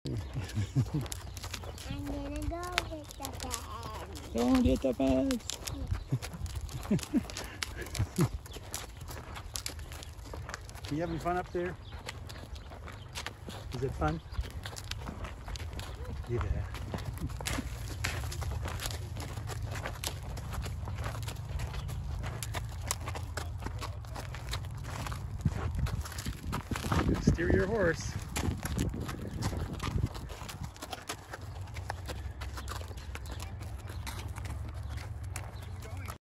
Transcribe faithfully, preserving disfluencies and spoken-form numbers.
I'm gonna go get the pants. Don't get the pants. Are you having fun up there? Is it fun? Yeah. Steer your horse.